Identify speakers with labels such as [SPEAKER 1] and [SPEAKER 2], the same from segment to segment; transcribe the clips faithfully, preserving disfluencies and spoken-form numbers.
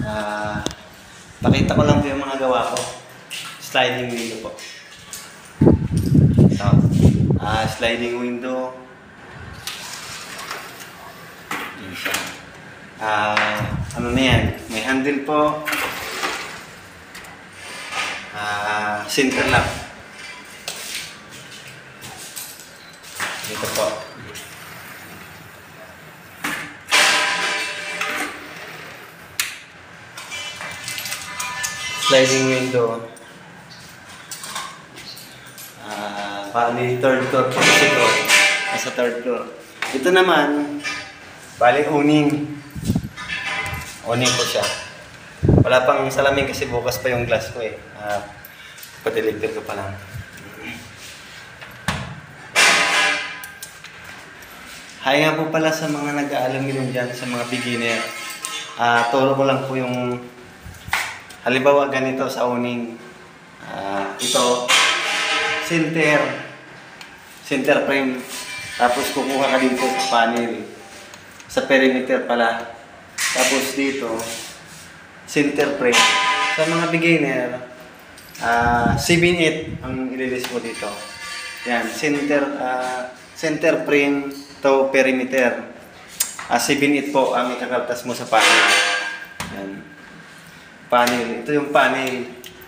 [SPEAKER 1] Ah, pakita ko lang po yung mga gawa ko. Sliding window po. So, ah, sliding window. Yan siya. Ah, ano na yan? May handle po. Ah, center lock. Dito po. Sliding window. Ah, bali third floor po kasi ito. Nasa third floor. Ito naman, bali uning. Uning po siya. Wala pang salamin kasi bukas pa yung glass ko eh. Ah, padiligpid ko pa lang. Hi nga po pala sa mga nag-aalam nyo dyan, sa mga beginner. Ah, turo ko lang po yung halimbawa ganito sa uning. Ah, ito, center. Center frame. Tapos kukuha ka dito sa panel. Sa perimeter pala. Tapos dito, center frame. Sa mga beginner, ah, seven eight ang ililis mo dito. Yan, center, ah, center frame to perimeter. Ah, seven eight po ang ikakaltas mo sa panel. Yan. Panel. Ito yung panel.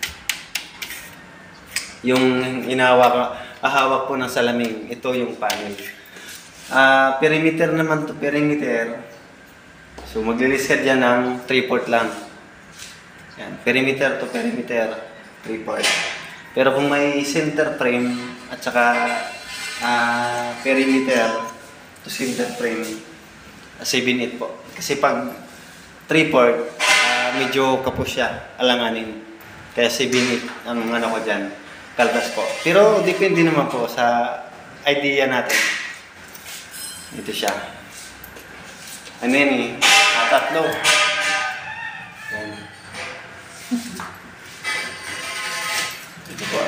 [SPEAKER 1] Yung inahawak, ahawak po ng salamin. Ito yung panel. Ah, perimeter naman to perimeter. So, maglilis ka dyan ng three fourths lang. Yan. Perimeter to perimeter. three fourths. Pero kung may center frame at saka ah, perimeter to center frame, seven eight po. Kasi pag three fourths, medyo kapos siya, alanganin. Kaya seven eight ang ano ko dyan, kaltas po. Pero depende naman po sa idea natin. Ito siya. Ano yan eh, ah, tatlo. Yan. Ito po.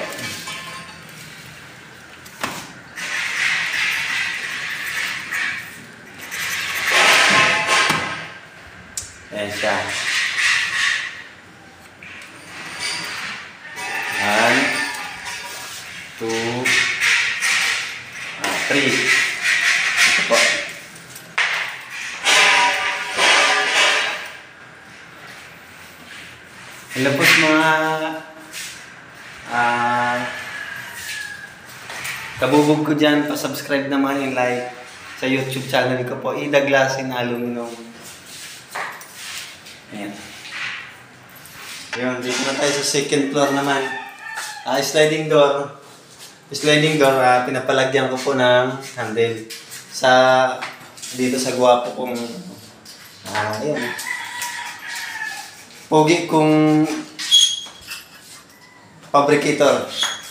[SPEAKER 1] Ayan siya. One, two, ah, three. Ito po. Hello po sa mga ah, kabubog ko dyan. Pa-subscribe naman and like sa YouTube channel ko po. Ida Glass in Aluminum. Ayan. Yun, dito na tayo sa second floor naman. Ah, sliding door. Sliding door, ah, pinapalagyan ko po ng handle. Sa, dito sa gwapo kong, ah, ayan. Pogi kong fabricator.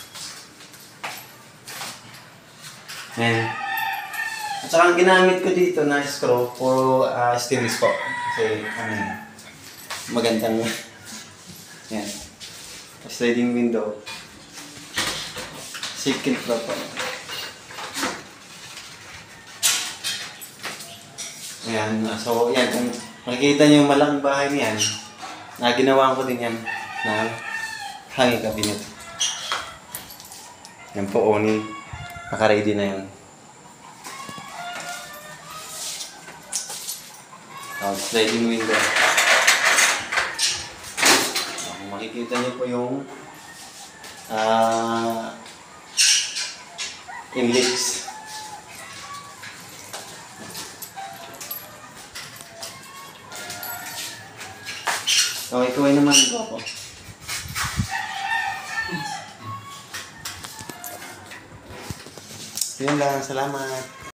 [SPEAKER 1] Ayan. At saka ang ginamit ko dito na screw, puro uh, stainless po. Kasi, ano, magandang, yan, sliding window. Second floor po. Ayan, so yan, kung makikita nyo yung malaking bahay niyan, na ginawa ko din yan na hanging cabinet. Yan po, Oni. Naka-ready na yan. So, sliding window. So, makikita nyo po yung ah, uh, inlets. So, ito ay naman ito ako. Yun lang, salamat.